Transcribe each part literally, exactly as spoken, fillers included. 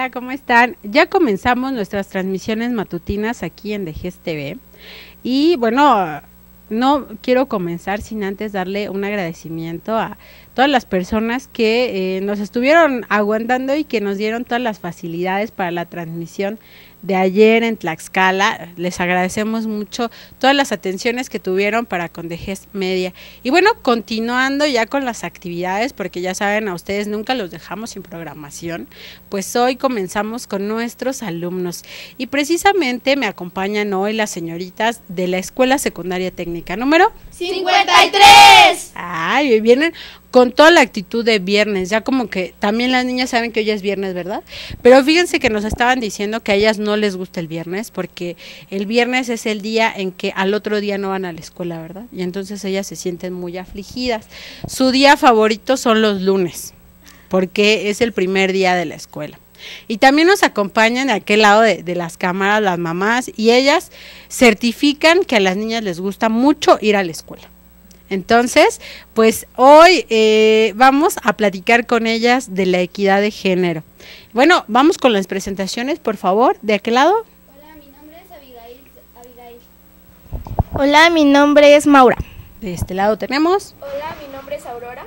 Hola, ¿cómo están? Ya comenzamos nuestras transmisiones matutinas aquí en Dejez T V y bueno, no quiero comenzar sin antes darle un agradecimiento a todas las personas que eh, nos estuvieron aguantando y que nos dieron todas las facilidades para la transmisión de ayer en Tlaxcala. Les agradecemos mucho todas las atenciones que tuvieron para con Dejez Media. Y bueno, continuando ya con las actividades, porque ya saben, a ustedes nunca los dejamos sin programación, pues hoy comenzamos con nuestros alumnos. Y precisamente me acompañan hoy las señoritas de la Escuela Secundaria Técnica número cincuenta y tres. Ay, vienen con toda la actitud de viernes, ya como que también las niñas saben que hoy es viernes, ¿verdad? Pero fíjense que nos estaban diciendo que a ellas no les gusta el viernes, porque el viernes es el día en que al otro día no van a la escuela, ¿verdad? Y entonces ellas se sienten muy afligidas. Su día favorito son los lunes, porque es el primer día de la escuela. Y también nos acompañan de aquel lado de, de las cámaras las mamás, y ellas certifican que a las niñas les gusta mucho ir a la escuela. Entonces, pues hoy eh, vamos a platicar con ellas de la equidad de género. Bueno, vamos con las presentaciones, por favor, de aquel lado. Hola, mi nombre es Abigail. Abigail. Hola, mi nombre es Maura. De este lado tenemos. Hola, mi nombre es Aurora.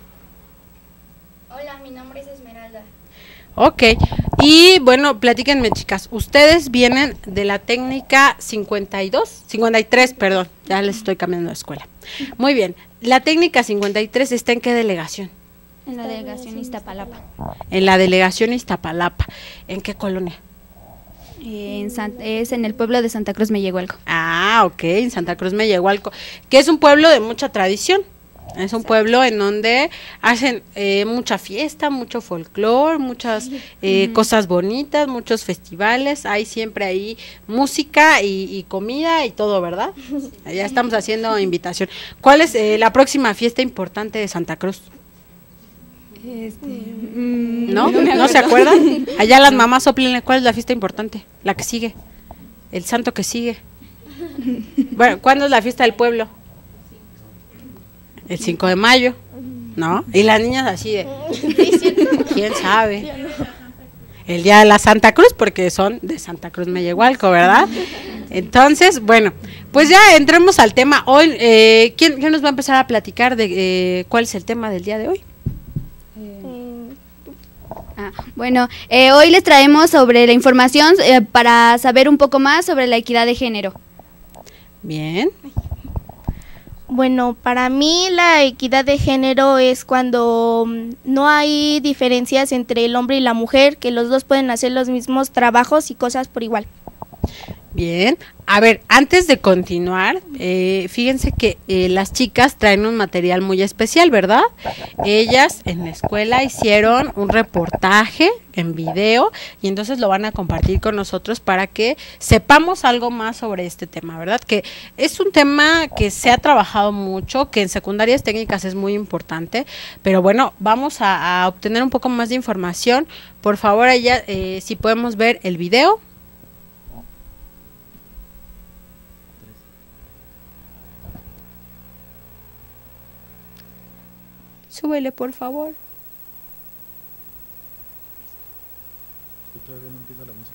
Hola, mi nombre es Esmeralda. Ok, y bueno, platíquenme, chicas, ustedes vienen de la técnica cincuenta y dos, cincuenta y tres, perdón, ya les estoy cambiando de escuela. Muy bien, la técnica cincuenta y tres está ¿en qué delegación? En la delegación Iztapalapa. En la delegación Iztapalapa. ¿En qué colonia? En San, es en el pueblo de Santa Cruz Mellehualco. Ah, ok, en Santa Cruz Mellehualco, que es un pueblo de mucha tradición. Es un pueblo en donde hacen eh, mucha fiesta, mucho folclore, muchas eh, uh-huh. cosas bonitas, muchos festivales. Hay siempre ahí música y, y comida y todo, ¿verdad? Sí. Ya estamos haciendo invitación. ¿Cuál es eh, la próxima fiesta importante de Santa Cruz? Este, mm, ¿No? ¿No, ¿No se acuerdan? Allá las mamás soplenle, ¿cuál es la fiesta importante? La que sigue, el santo que sigue. Bueno, ¿cuándo es la fiesta del pueblo? El cinco de mayo, ¿no? Y las niñas así de, ¿quién sabe? El día de la Santa Cruz, porque son de Santa Cruz Mellehualco, ¿verdad? Entonces, bueno, pues ya entremos al tema. Hoy, eh, ¿quién, ¿quién nos va a empezar a platicar de eh, cuál es el tema del día de hoy? Eh, ah, bueno, eh, hoy les traemos sobre la información eh, para saber un poco más sobre la equidad de género. Bien. Bueno, para mí la equidad de género es cuando no hay diferencias entre el hombre y la mujer, que los dos pueden hacer los mismos trabajos y cosas por igual. Bien, a ver, antes de continuar, eh, fíjense que eh, las chicas traen un material muy especial, ¿verdad? Ellas en la escuela hicieron un reportaje en video y entonces lo van a compartir con nosotros para que sepamos algo más sobre este tema, ¿verdad? Que es un tema que se ha trabajado mucho, que en secundarias técnicas es muy importante, pero bueno, vamos a, a obtener un poco más de información. Por favor, ella, eh, si podemos ver el video. Súbele, por favor. Todavía no empieza la música.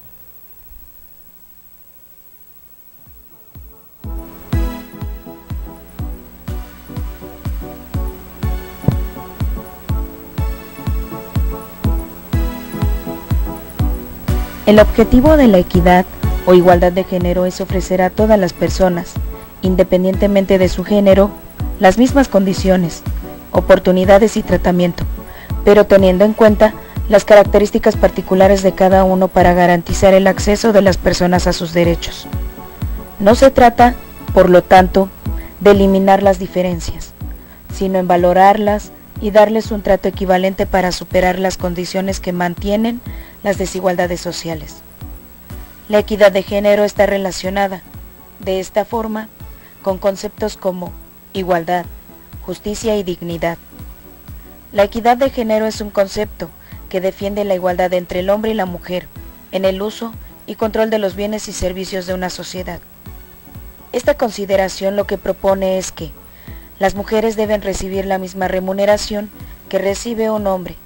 El objetivo de la equidad o igualdad de género es ofrecer a todas las personas, independientemente de su género, las mismas condiciones, oportunidades y tratamiento, pero teniendo en cuenta las características particulares de cada uno para garantizar el acceso de las personas a sus derechos. No se trata, por lo tanto, de eliminar las diferencias, sino en valorarlas y darles un trato equivalente para superar las condiciones que mantienen las desigualdades sociales. La equidad de género está relacionada, de esta forma, con conceptos como igualdad, justicia y dignidad. La equidad de género es un concepto que defiende la igualdad entre el hombre y la mujer en el uso y control de los bienes y servicios de una sociedad. Esta consideración lo que propone es que las mujeres deben recibir la misma remuneración que recibe un hombre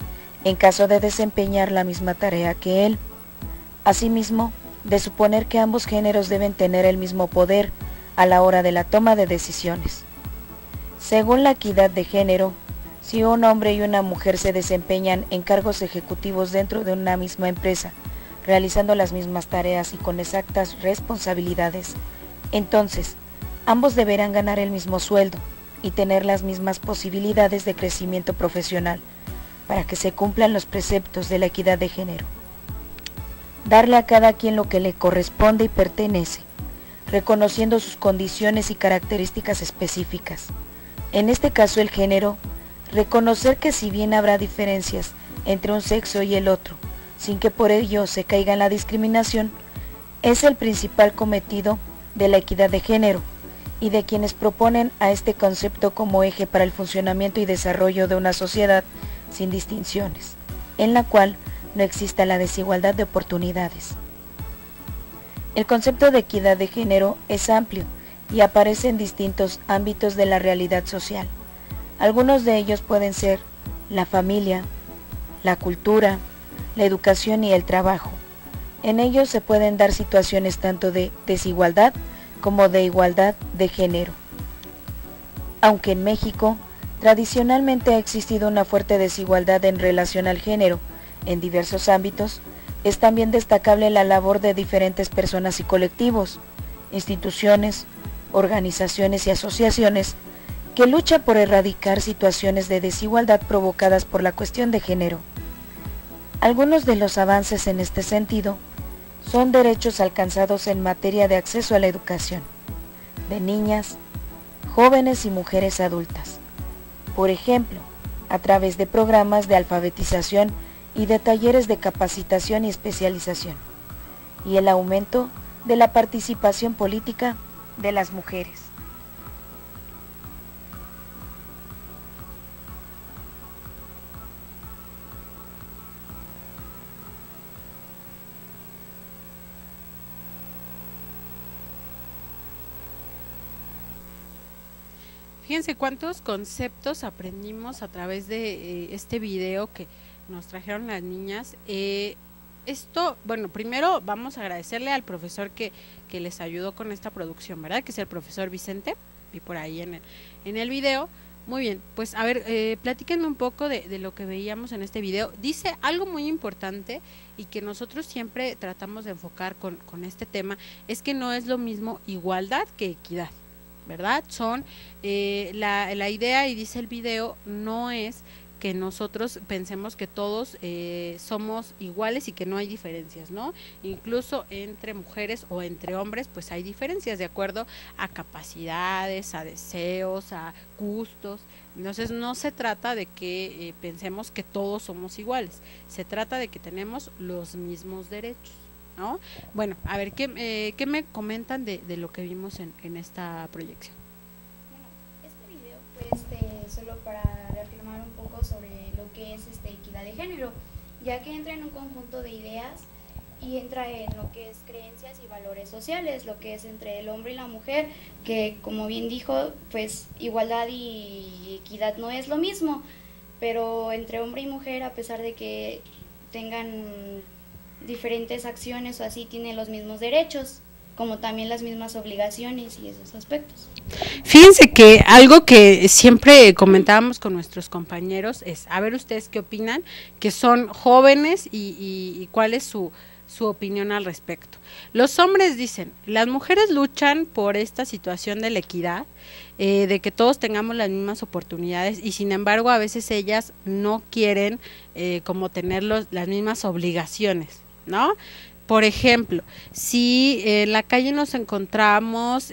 en caso de desempeñar la misma tarea que él. Asimismo, de suponer que ambos géneros deben tener el mismo poder a la hora de la toma de decisiones. Según la equidad de género, si un hombre y una mujer se desempeñan en cargos ejecutivos dentro de una misma empresa, realizando las mismas tareas y con exactas responsabilidades, entonces ambos deberán ganar el mismo sueldo y tener las mismas posibilidades de crecimiento profesional para que se cumplan los preceptos de la equidad de género. Darle a cada quien lo que le corresponde y pertenece, reconociendo sus condiciones y características específicas. En este caso el género, reconocer que si bien habrá diferencias entre un sexo y el otro, sin que por ello se caiga en la discriminación, es el principal cometido de la equidad de género y de quienes proponen a este concepto como eje para el funcionamiento y desarrollo de una sociedad sin distinciones, en la cual no exista la desigualdad de oportunidades. El concepto de equidad de género es amplio y aparece en distintos ámbitos de la realidad social. Algunos de ellos pueden ser la familia, la cultura, la educación y el trabajo. En ellos se pueden dar situaciones tanto de desigualdad como de igualdad de género. Aunque en México tradicionalmente ha existido una fuerte desigualdad en relación al género en diversos ámbitos, es también destacable la labor de diferentes personas y colectivos, instituciones, organizaciones y asociaciones que luchan por erradicar situaciones de desigualdad provocadas por la cuestión de género. Algunos de los avances en este sentido son derechos alcanzados en materia de acceso a la educación de niñas, jóvenes y mujeres adultas, por ejemplo, a través de programas de alfabetización y de talleres de capacitación y especialización, y el aumento de la participación política de las mujeres. Fíjense cuántos conceptos aprendimos a través de eh, este video que nos trajeron las niñas. Eh, esto, bueno, primero vamos a agradecerle al profesor que, que les ayudó con esta producción, ¿verdad? Que es el profesor Vicente, y por ahí en el, en el video. Muy bien, pues a ver, eh, platíquenme un poco de, de lo que veíamos en este video. Dice algo muy importante y que nosotros siempre tratamos de enfocar con, con este tema, es que no es lo mismo igualdad que equidad, ¿verdad? Son, eh, la, la idea, y dice el video, no es que nosotros pensemos que todos eh, somos iguales y que no hay diferencias, ¿no? Incluso entre mujeres o entre hombres, pues hay diferencias de acuerdo a capacidades, a deseos, a gustos. Entonces no se trata de que eh, pensemos que todos somos iguales, se trata de que tenemos los mismos derechos, ¿no? Bueno, a ver, ¿qué, eh, ¿qué me comentan de, de lo que vimos en, en esta proyección? Bueno, este video fue este, solo para reafirmar un poco sobre lo que es este, equidad de género, ya que entra en un conjunto de ideas y entra en lo que es creencias y valores sociales, lo que es entre el hombre y la mujer, que como bien dijo, pues igualdad y equidad no es lo mismo, pero entre hombre y mujer, a pesar de que tengan diferentes acciones o así, tienen los mismos derechos, como también las mismas obligaciones y esos aspectos. Fíjense que algo que siempre comentábamos con nuestros compañeros es, a ver ustedes qué opinan, que son jóvenes y, y, y cuál es su, su opinión al respecto. Los hombres dicen, las mujeres luchan por esta situación de la equidad, eh, de que todos tengamos las mismas oportunidades, y sin embargo a veces ellas no quieren eh, como tener los, las mismas obligaciones, ¿no? Por ejemplo, si en la calle nos encontramos,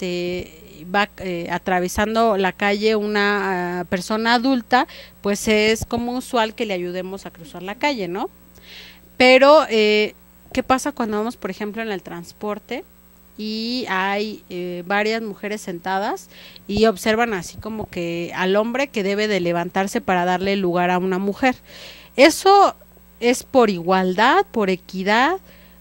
este, va eh, atravesando la calle una uh, persona adulta, pues es como usual que le ayudemos a cruzar la calle, ¿no? Pero, eh, ¿qué pasa cuando vamos, por ejemplo, en el transporte y hay eh, varias mujeres sentadas y observan así como que al hombre que debe de levantarse para darle lugar a una mujer? Eso es por igualdad, por equidad,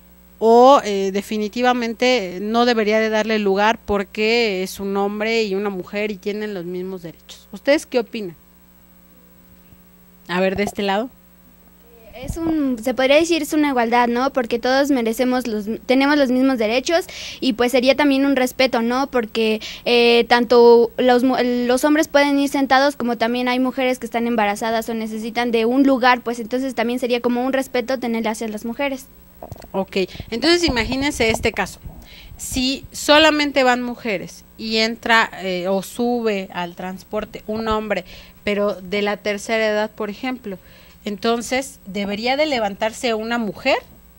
o eh, definitivamente no debería de darle lugar porque es un hombre y una mujer y tienen los mismos derechos. ¿Ustedes qué opinan? A ver, de este lado. Es un, se podría decir es una igualdad, ¿no? Porque todos merecemos los, tenemos los mismos derechos y pues sería también un respeto, ¿no? Porque eh, tanto los, los hombres pueden ir sentados como también hay mujeres que están embarazadas o necesitan de un lugar, pues entonces también sería como un respeto tener hacia las mujeres. Ok, entonces imagínense este caso. Si solamente van mujeres y entra eh, o sube al transporte un hombre, pero de la tercera edad, por ejemplo, entonces, ¿debería de levantarse una mujer?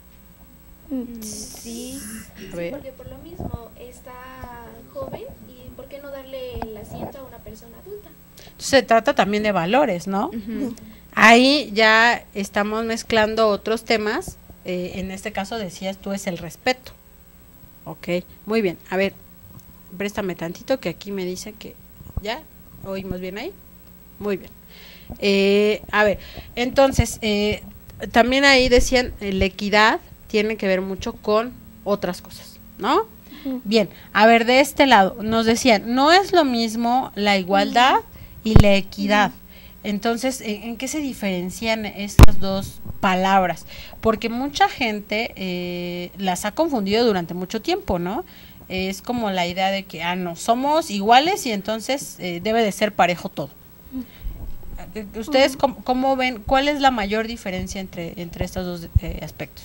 Sí, sí, porque por lo mismo está joven y ¿por qué no darle el asiento a una persona adulta? Entonces, se trata también de valores, ¿no? Uh-huh. Ahí ya estamos mezclando otros temas, eh, en este caso decías tú es el respeto. Ok, muy bien, a ver, préstame tantito que aquí me dice que ya, ¿oímos bien ahí? Muy bien. Eh, a ver, entonces, eh, también ahí decían, eh, la equidad tiene que ver mucho con otras cosas, ¿no? Uh-huh. Bien, a ver, de este lado, nos decían, no es lo mismo la igualdad y la equidad. Entonces, ¿en, en qué se diferencian estas dos palabras? Porque mucha gente eh, las ha confundido durante mucho tiempo, ¿no? Es como la idea de que, ah, no, somos iguales y entonces eh, debe de ser parejo todo. ¿Ustedes cómo, cómo ven, cuál es la mayor diferencia entre, entre estos dos eh, aspectos?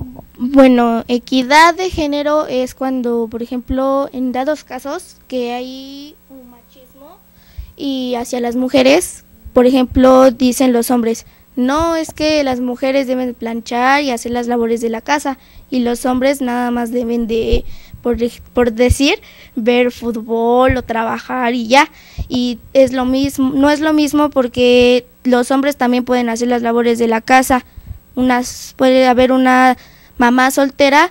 Bueno, equidad de género es cuando, por ejemplo, en dados casos que hay un machismo y hacia las mujeres, por ejemplo, dicen los hombres, no, es que las mujeres deben planchar y hacer las labores de la casa y los hombres nada más deben de, por, por decir, ver fútbol o trabajar y ya. Y es lo mismo, no es lo mismo porque los hombres también pueden hacer las labores de la casa. Unas, puede haber una mamá soltera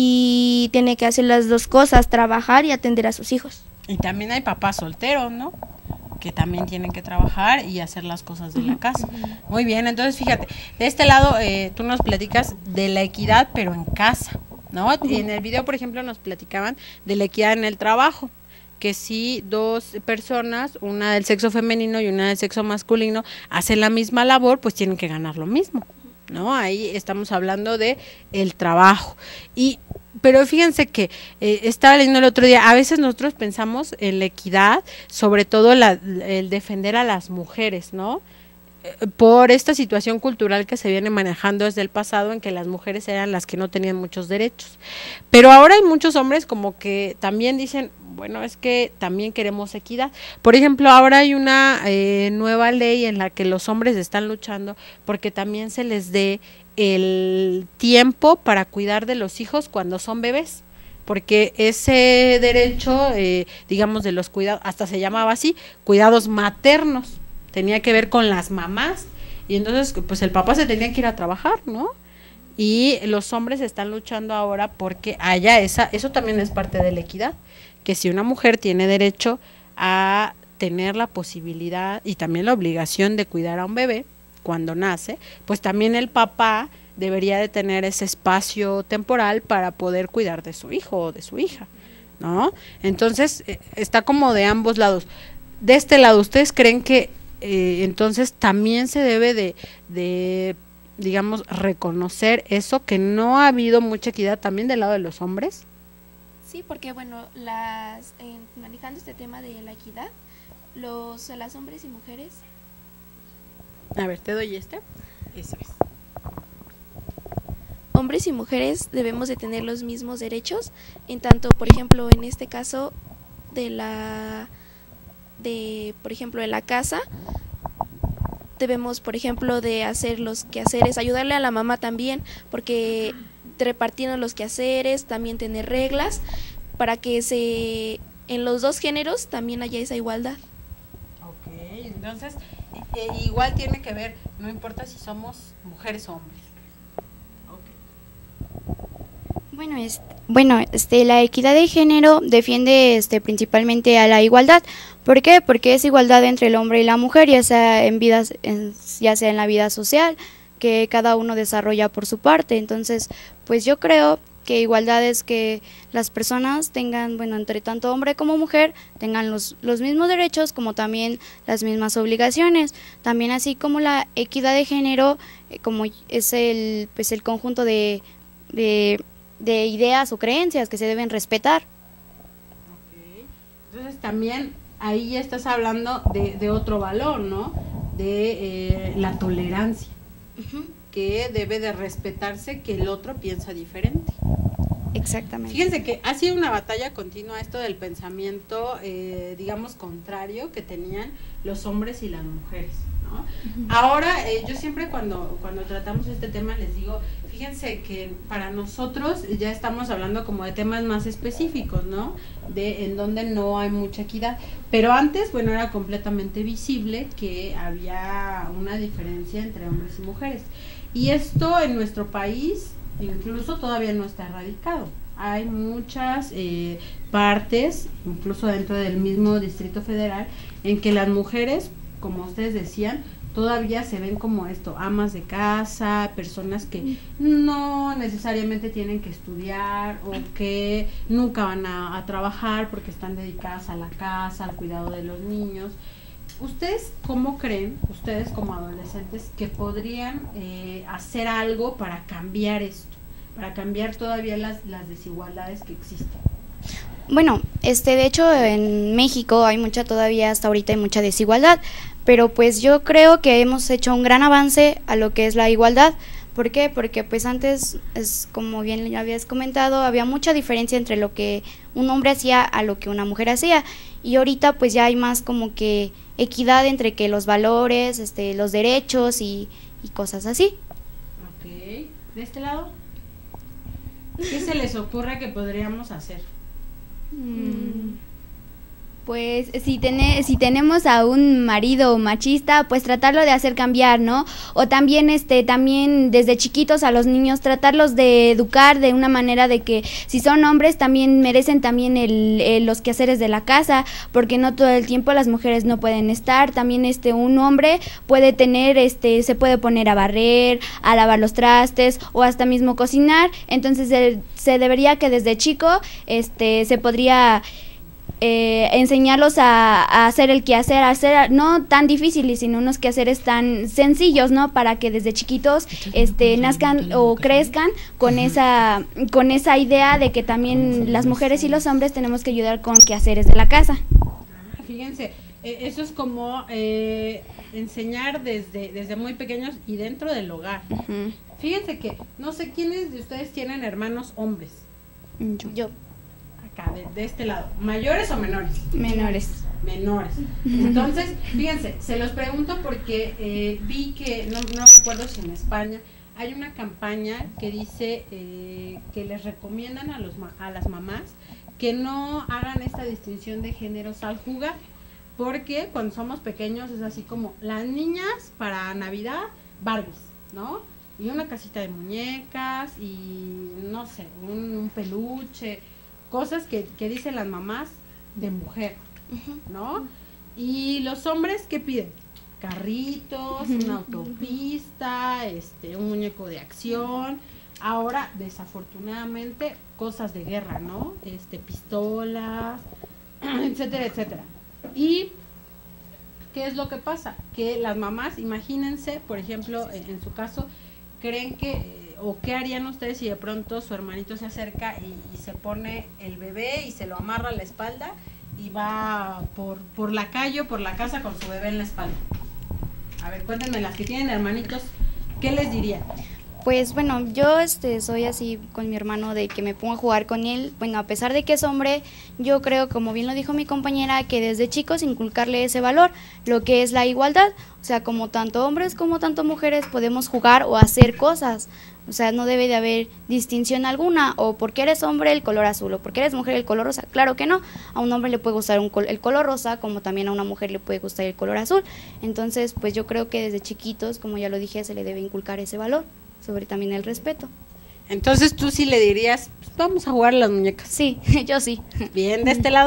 y tiene que hacer las dos cosas, trabajar y atender a sus hijos. Y también hay papás solteros, ¿no? Que también tienen que trabajar y hacer las cosas de la casa. Muy bien, entonces fíjate, de este lado eh, tú nos platicas de la equidad, pero en casa, ¿no? En el video, por ejemplo, nos platicaban de la equidad en el trabajo, que si dos personas, una del sexo femenino y una del sexo masculino, hacen la misma labor, pues tienen que ganar lo mismo, ¿no? Ahí estamos hablando de el trabajo. Y pero fíjense que eh, estaba leyendo el otro día, a veces nosotros pensamos en la equidad, sobre todo la, el defender a las mujeres, ¿no? Eh, por esta situación cultural que se viene manejando desde el pasado en que las mujeres eran las que no tenían muchos derechos. Pero ahora hay muchos hombres como que también dicen, bueno, es que también queremos equidad. Por ejemplo, ahora hay una eh, nueva ley en la que los hombres están luchando porque también se les dé el tiempo para cuidar de los hijos cuando son bebés, porque ese derecho, eh, digamos, de los cuidados, hasta se llamaba así, cuidados maternos, tenía que ver con las mamás, y entonces pues el papá se tenía que ir a trabajar, ¿no? Y los hombres están luchando ahora porque haya esa, eso también es parte de la equidad, que si una mujer tiene derecho a tener la posibilidad y también la obligación de cuidar a un bebé cuando nace, pues también el papá debería de tener ese espacio temporal para poder cuidar de su hijo o de su hija, ¿no? Entonces, eh, está como de ambos lados. De este lado, ¿ustedes creen que eh, entonces también se debe de, de, digamos, reconocer eso, que no ha habido mucha equidad también del lado de los hombres? Sí, porque bueno, las eh, manejando este tema de la equidad, los, las hombres y mujeres. A ver, te doy este. Eso es. Hombres y mujeres debemos de tener los mismos derechos, en tanto, por ejemplo, en este caso de la, de, por ejemplo, en la casa, debemos, por ejemplo, de hacer los quehaceres, ayudarle a la mamá también, porque repartirnos los quehaceres, también tener reglas, para que se, en los dos géneros también haya esa igualdad. Ok, entonces eh, igual tiene que ver, no importa si somos mujeres o hombres. Bueno, este, bueno, este, la equidad de género defiende este, principalmente a la igualdad. ¿Por qué? Porque es igualdad entre el hombre y la mujer, ya sea en vidas, en, ya sea en la vida social, que cada uno desarrolla por su parte. Entonces, pues yo creo que igualdad es que las personas tengan, bueno, entre tanto hombre como mujer, tengan los, los mismos derechos como también las mismas obligaciones. También así como la equidad de género, eh, como es el, pues el conjunto de, de, de ideas o creencias que se deben respetar. Okay. Entonces también ahí ya estás hablando de, de otro valor, ¿no? De eh, la tolerancia. Uh-huh. Que debe de respetarse que el otro piensa diferente. Exactamente. Fíjense que ha sido una batalla continua esto del pensamiento, eh, digamos, contrario que tenían los hombres y las mujeres, ¿no? Uh-huh. Ahora, eh, yo siempre cuando, cuando tratamos este tema les digo, fíjense que para nosotros ya estamos hablando como de temas más específicos, ¿no? De en donde no hay mucha equidad, pero antes, bueno, era completamente visible que había una diferencia entre hombres y mujeres. Y esto en nuestro país incluso todavía no está erradicado. Hay muchas eh, partes, incluso dentro del mismo Distrito Federal, en que las mujeres, como ustedes decían, todavía se ven como esto, amas de casa, personas que no necesariamente tienen que estudiar o que nunca van a, a trabajar porque están dedicadas a la casa, al cuidado de los niños. ¿Ustedes cómo creen, ustedes como adolescentes, que podrían eh, hacer algo para cambiar esto, para cambiar todavía las, las desigualdades que existen? Bueno, este, de hecho en México hay mucha todavía, hasta ahorita hay mucha desigualdad, pero pues yo creo que hemos hecho un gran avance a lo que es la igualdad. ¿Por qué? Porque pues antes, es como bien ya habías comentado, había mucha diferencia entre lo que un hombre hacía a lo que una mujer hacía, y ahorita pues ya hay más como que equidad entre que los valores, este, los derechos y, y cosas así. Ok, ¿de este lado? ¿Qué se les ocurre que podríamos hacer? Mm. Pues si, tene, si tenemos a un marido machista, pues tratarlo de hacer cambiar, ¿no? O también este también desde chiquitos a los niños tratarlos de educar de una manera de que si son hombres también merecen también el, el, los quehaceres de la casa, porque no todo el tiempo las mujeres no pueden estar. También este un hombre puede tener este se puede poner a barrer, a lavar los trastes o hasta mismo cocinar. Entonces se, se debería que desde chico este se podría Eh, enseñarlos a, a hacer el quehacer, a hacer no tan difíciles, sino unos quehaceres tan sencillos, ¿no? Para que desde chiquitos este nazcan o crezcan con esa con esa idea de que también las mujeres y los hombres tenemos que ayudar con quehaceres de la casa. Fíjense, eh, eso es como eh, enseñar desde, desde muy pequeños y dentro del hogar. Uh-huh. Fíjense que no sé quiénes de ustedes tienen hermanos hombres. Yo. Yo. Acá, de, de este lado, ¿mayores o menores? Menores. Menores. Entonces, fíjense, se los pregunto porque eh, vi que, no, no recuerdo si en España, hay una campaña que dice eh, que les recomiendan a, los, a las mamás que no hagan esta distinción de géneros al jugar, porque cuando somos pequeños es así como las niñas para Navidad, Barbies, ¿no? Y una casita de muñecas y no sé, un, un peluche, cosas que, que dicen las mamás de mujer, ¿no? Y los hombres, ¿qué piden? Carritos, uh-huh. una autopista, este, un muñeco de acción. Ahora, desafortunadamente, cosas de guerra, ¿no? Este, pistolas, etcétera, etcétera. Y, ¿qué es lo que pasa? Que las mamás, imagínense, por ejemplo, en, en su caso, creen que... ¿O qué harían ustedes si de pronto su hermanito se acerca y, y se pone el bebé y se lo amarra a la espalda y va por, por la calle o por la casa con su bebé en la espalda? A ver, cuéntenme, las que tienen hermanitos, ¿qué les dirían? Pues bueno, yo este soy así con mi hermano de que me pongo a jugar con él. Bueno, a pesar de que es hombre, yo creo, como bien lo dijo mi compañera, que desde chicos inculcarle ese valor, lo que es la igualdad. O sea, como tanto hombres como tanto mujeres podemos jugar o hacer cosas. O sea, no debe de haber distinción alguna, o porque eres hombre el color azul, o porque eres mujer el color rosa. Claro que no, a un hombre le puede gustar un col- el color rosa, como también a una mujer le puede gustar el color azul. Entonces, pues yo creo que desde chiquitos, como ya lo dije, se le debe inculcar ese valor, sobre también el respeto. Entonces tú sí le dirías, pues vamos a jugar a las muñecas. Sí, yo sí. Bien, de este lado.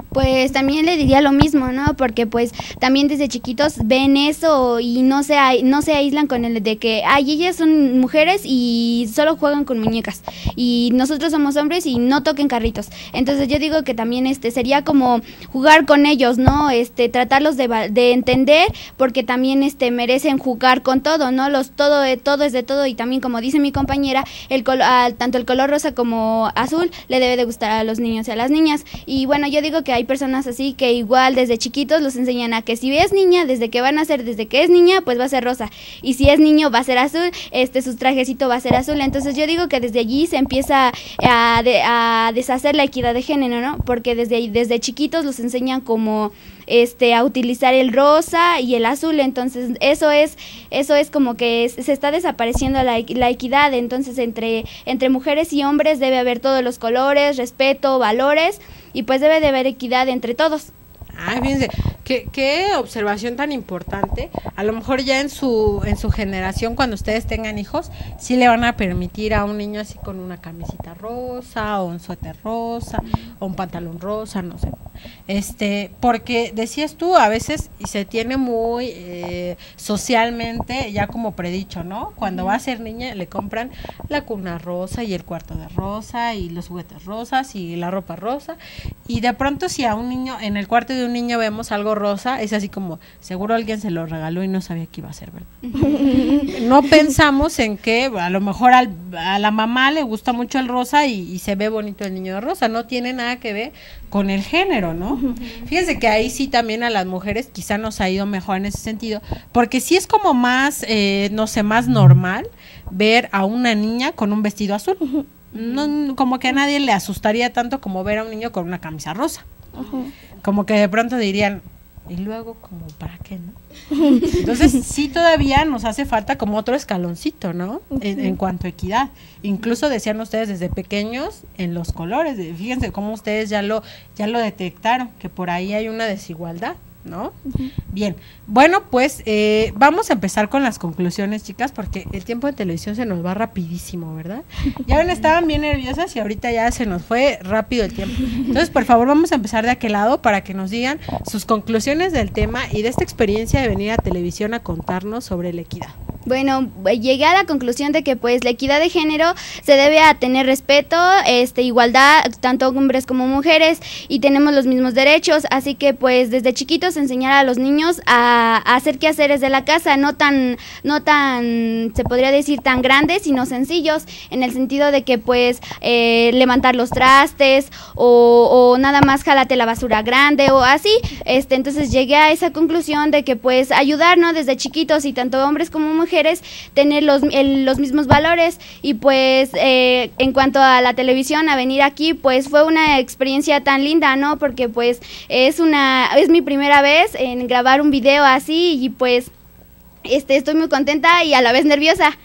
Pues también le diría lo mismo, ¿no? Porque pues también desde chiquitos ven eso y no se no se aíslan con el de que ay, ellas son mujeres y solo juegan con muñecas y nosotros somos hombres y no toquen carritos. Entonces yo digo que también este sería como jugar con ellos, ¿no? Este tratarlos de, de entender, porque también este merecen jugar con todo, ¿no? Los todo todo es de todo, y también como dice mi compañera, el col a, tanto el color rosa como azul le debe de gustar a los niños y a las niñas. Y bueno, yo digo que hay personas así que igual desde chiquitos los enseñan a que si es niña, desde que van a ser, desde que es niña, pues va a ser rosa, y si es niño va a ser azul, este su trajecito va a ser azul. Entonces yo digo que desde allí se empieza a, de, a deshacer la equidad de género, ¿no? Porque desde, desde chiquitos los enseñan como este a utilizar el rosa y el azul. Entonces eso es eso es como que es, se está desapareciendo la, la equidad. Entonces entre entre mujeres y hombres debe haber todos los colores, respeto, valores, y pues debe de haber equidad entre todos. Ah, fíjense, qué, qué observación tan importante. A lo mejor ya en su en su generación, cuando ustedes tengan hijos, sí le van a permitir a un niño así con una camisita rosa, o un suéter rosa, o un pantalón rosa, no sé. Este, porque decías tú, a veces se tiene muy eh, socialmente ya como predicho, ¿no? Cuando va a ser niña le compran la cuna rosa y el cuarto de rosa y los juguetes rosas y la ropa rosa, y de pronto si a un niño, en el cuarto de un niño vemos algo rosa, es así como, seguro alguien se lo regaló y no sabía que iba a ser, ¿verdad? No pensamos en que a lo mejor al, a la mamá le gusta mucho el rosa y, y se ve bonito el niño de rosa, no tiene nada que ver con el género, ¿no? Fíjense que ahí sí también a las mujeres quizá nos ha ido mejor en ese sentido, porque sí es como más, eh, no sé, más normal ver a una niña con un vestido azul. No, como que a nadie le asustaría tanto como ver a un niño con una camisa rosa. Uh-huh. Como que de pronto dirían, y luego como para qué, ¿no? Entonces sí todavía nos hace falta como otro escaloncito, ¿no? Uh-huh. En, en cuanto a equidad. Incluso decían ustedes desde pequeños en los colores, de, fíjense cómo ustedes ya lo ya lo detectaron, que por ahí hay una desigualdad, ¿no? Uh-huh. Bien, bueno, pues eh, vamos a empezar con las conclusiones, chicas, porque el tiempo de televisión se nos va rapidísimo, ¿verdad? Ya ven, estaban bien nerviosas y ahorita ya se nos fue rápido el tiempo. Entonces, por favor, vamos a empezar de aquel lado para que nos digan sus conclusiones del tema y de esta experiencia de venir a televisión a contarnos sobre la equidad. Bueno, llegué a la conclusión de que pues la equidad de género se debe a tener respeto, este igualdad, tanto hombres como mujeres, y tenemos los mismos derechos, así que pues desde chiquitos enseñar a los niños a, a hacer quehaceres de la casa, no tan, no tan, se podría decir tan grandes, sino sencillos, en el sentido de que pues eh, levantar los trastes o, o nada más jálate la basura grande o así. Este, entonces llegué a esa conclusión de que pues ayudar, ¿no? Desde chiquitos, y tanto hombres como mujeres tener los, el, los mismos valores. Y pues eh, en cuanto a la televisión, a venir aquí, pues fue una experiencia tan linda, ¿no? Porque pues es una es mi primera vez en grabar un video así, y pues este estoy muy contenta y a la vez nerviosa.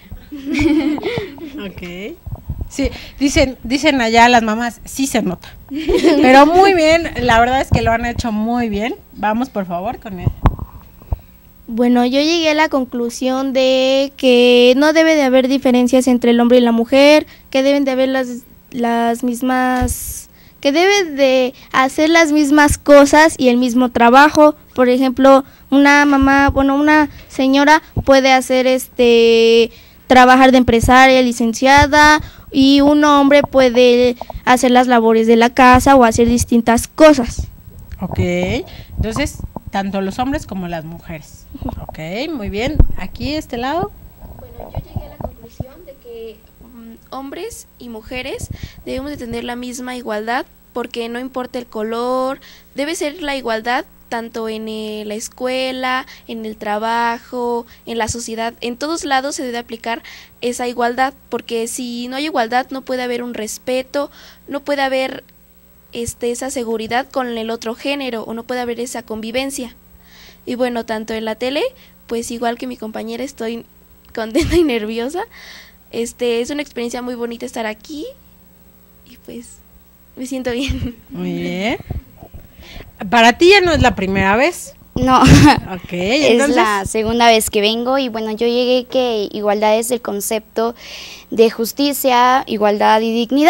Ok. Sí, dicen, dicen allá las mamás, sí se nota. Pero muy bien, la verdad es que lo han hecho muy bien. Vamos, por favor, con él. Bueno, yo llegué a la conclusión de que no debe de haber diferencias entre el hombre y la mujer, que deben de haber las, las mismas, que deben de hacer las mismas cosas y el mismo trabajo. Por ejemplo, una mamá, bueno, una señora puede hacer este trabajar de empresaria, licenciada, y un hombre puede hacer las labores de la casa o hacer distintas cosas. Ok, entonces tanto los hombres como las mujeres. Ok, muy bien. Aquí, este lado. Bueno, yo llegué a la conclusión de que um, hombres y mujeres debemos de tener la misma igualdad, porque no importa el color, debe ser la igualdad tanto en eh, la escuela, en el trabajo, en la sociedad, en todos lados se debe aplicar esa igualdad, porque si no hay igualdad no puede haber un respeto, no puede haber este esa seguridad con el otro género, o no puede haber esa convivencia. Y bueno, tanto en la tele, pues igual que mi compañera estoy contenta y nerviosa. Este es una experiencia muy bonita estar aquí y pues me siento bien. Muy bien. Para ti ya no es la primera vez. No, okay, es la segunda vez que vengo, y bueno, yo llegué que igualdad es el concepto de justicia, igualdad y dignidad.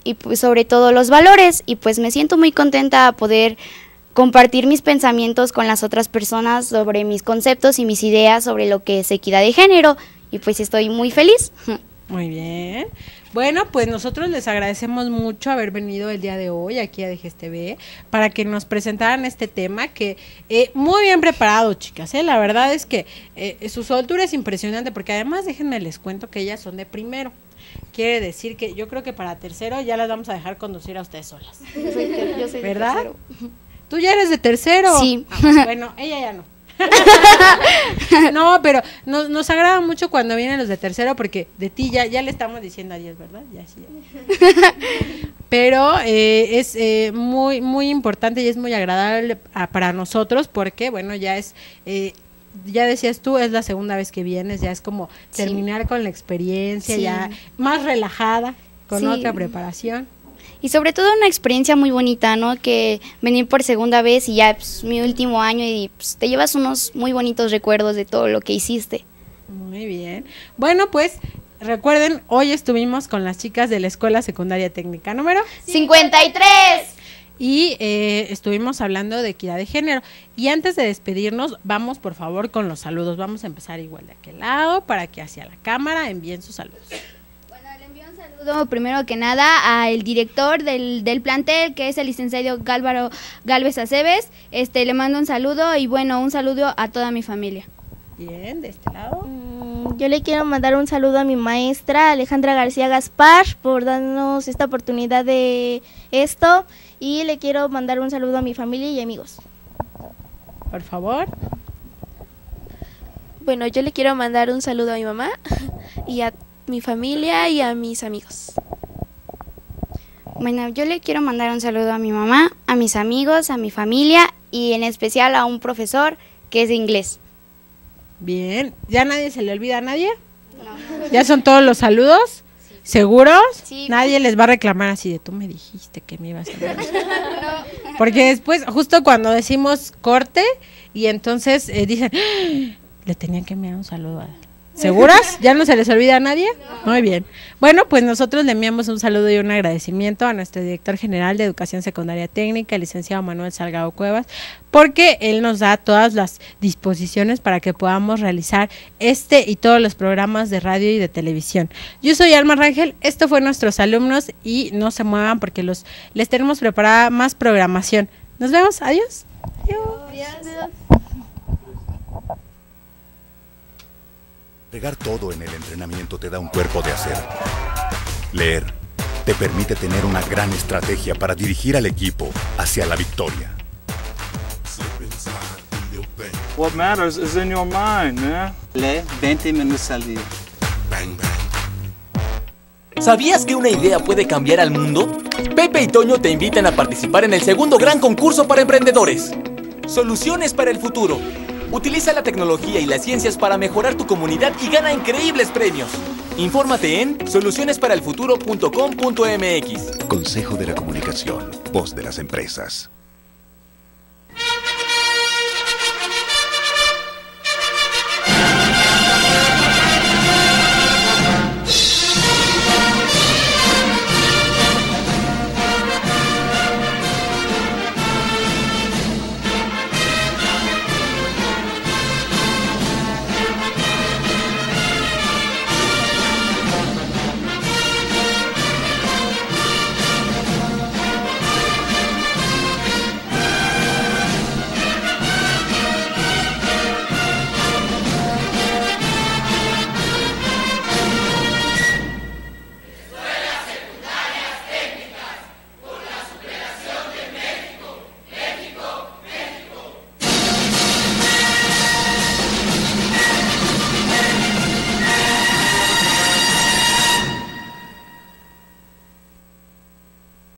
y pues sobre todo los valores, y pues me siento muy contenta a poder compartir mis pensamientos con las otras personas sobre mis conceptos y mis ideas sobre lo que es equidad de género, y pues estoy muy feliz. Muy bien. Bueno, pues nosotros les agradecemos mucho haber venido el día de hoy aquí a D G S T V para que nos presentaran este tema que eh, muy bien preparado, chicas, ¿eh? La verdad es que eh, su soltura es impresionante porque además déjenme les cuento que ellas son de primero. Quiere decir que yo creo que para tercero ya las vamos a dejar conducir a ustedes solas. Yo soy, ter- yo soy ¿verdad? de tercero. ¿Tú ya eres de tercero? Sí. Ah, bueno, ella ya no. No, pero nos, nos agrada mucho cuando vienen los de tercero porque de ti ya, ya le estamos diciendo adiós, ¿verdad? Ya sí. Ya. Pero eh, es eh, muy muy importante y es muy agradable a, para nosotros porque, bueno, ya es, eh, ya decías tú, es la segunda vez que vienes, ya es como terminar sí. con la experiencia, sí. ya más relajada, con sí. otra preparación. Y sobre todo una experiencia muy bonita, ¿no? Que venir por segunda vez y ya pues, mi último año y pues, te llevas unos muy bonitos recuerdos de todo lo que hiciste. Muy bien. Bueno, pues recuerden, hoy estuvimos con las chicas de la Escuela Secundaria Técnica número cincuenta y tres. Y eh, estuvimos hablando de equidad de género. Y antes de despedirnos, vamos por favor con los saludos. Vamos a empezar igual de aquel lado para que hacia la cámara envíen sus saludos. Saludo primero que nada al director del, del plantel, que es el licenciado Gálvaro Galvez Aceves. Este, le mando un saludo y bueno, un saludo a toda mi familia. Bien, de este lado. Mm, yo le quiero mandar un saludo a mi maestra Alejandra García Gaspar por darnos esta oportunidad de esto, y le quiero mandar un saludo a mi familia y amigos. Por favor. Bueno, yo le quiero mandar un saludo a mi mamá y a mi familia y a mis amigos. Bueno, yo le quiero mandar un saludo a mi mamá, a mis amigos, a mi familia y en especial a un profesor que es de inglés. Bien, ¿ya nadie se le olvida a nadie? No. ¿Ya son todos los saludos? Sí. ¿Seguros? Sí. Nadie les va a reclamar así de tú me dijiste que me ibas a dar. No. Porque después, justo cuando decimos corte y entonces eh, dicen, ¡ah! Le tenían que enviar un saludo a... ¿Seguras? ¿Ya no se les olvida a nadie? No. Muy bien. Bueno, pues nosotros le enviamos un saludo y un agradecimiento a nuestro director general de Educación Secundaria Técnica, el licenciado Manuel Salgado Cuevas, porque él nos da todas las disposiciones para que podamos realizar este y todos los programas de radio y de televisión. Yo soy Alma Rangel, esto fue nuestros alumnos y no se muevan porque los les tenemos preparada más programación. Nos vemos, adiós. Adiós. Adiós. Pegar todo en el entrenamiento te da un cuerpo de acero. Leer te permite tener una gran estrategia para dirigir al equipo hacia la victoria. What matters is in your mind, man. Lee veinte minutos al día. ¿Sabías que una idea puede cambiar al mundo? Pepe y Toño te invitan a participar en el segundo gran concurso para emprendedores. Soluciones para el futuro. Utiliza la tecnología y las ciencias para mejorar tu comunidad y gana increíbles premios. Infórmate en soluciones para el futuro punto com punto m x. Consejo de la Comunicación, voz de las empresas.